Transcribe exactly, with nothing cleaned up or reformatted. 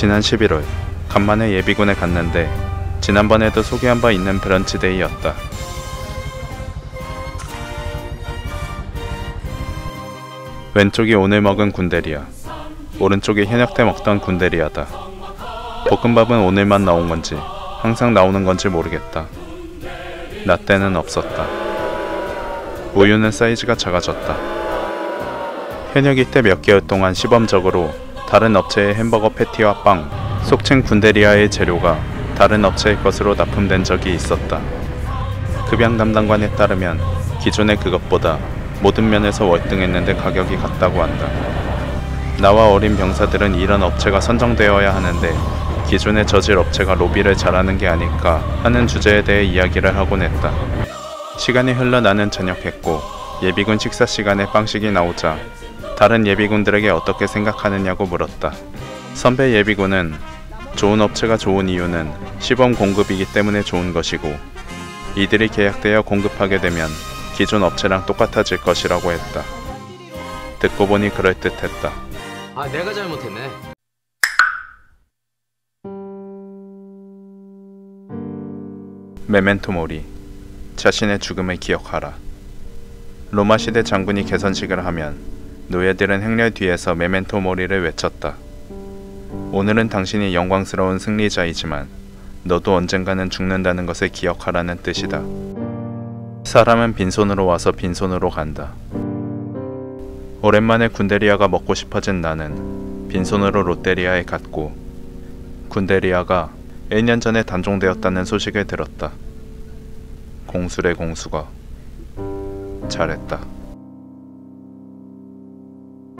지난 십일월 간만에 예비군에 갔는데 지난번에도 소개한 바 있는 브런치데이였다. 왼쪽이 오늘 먹은 군대리야. 오른쪽이 현역 때 먹던 군대리야다. 볶음밥은 오늘만 나온 건지 항상 나오는 건지 모르겠다. 나 때는 없었다. 우유는 사이즈가 작아졌다. 현역이 때 몇 개월 동안 시범적으로 다른 업체의 햄버거 패티와 빵, 속칭 군대리아의 재료가 다른 업체의 것으로 납품된 적이 있었다. 급양 담당관에 따르면 기존의 그것보다 모든 면에서 월등했는데 가격이 같다고 한다. 나와 어린 병사들은 이런 업체가 선정되어야 하는데 기존의 저질 업체가 로비를 잘하는 게 아닐까 하는 주제에 대해 이야기를 하곤 했다. 시간이 흘러 나는 저녁했고 예비군 식사 시간에 빵식이 나오자 다른 예비군들에게 어떻게 생각하느냐고 물었다. 선배 예비군은 좋은 업체가 좋은 이유는 시범 공급이기 때문에 좋은 것이고 이들이 계약되어 공급하게 되면 기존 업체랑 똑같아질 것이라고 했다. 듣고 보니 그럴듯했다. 아, 내가 잘못했네. 메멘토 모리. 자신의 죽음을 기억하라. 로마 시대 장군이 개선식을 하면 노예들은 행렬 뒤에서 메멘토 모리를 외쳤다. 오늘은 당신이 영광스러운 승리자이지만 너도 언젠가는 죽는다는 것을 기억하라는 뜻이다. 사람은 빈손으로 와서 빈손으로 간다. 오랜만에 군대리아가 먹고 싶어진 나는 빈손으로 롯데리아에 갔고 군대리아가 일 년 전에 단종되었다는 소식을 들었다. 공수래 공수가 잘했다.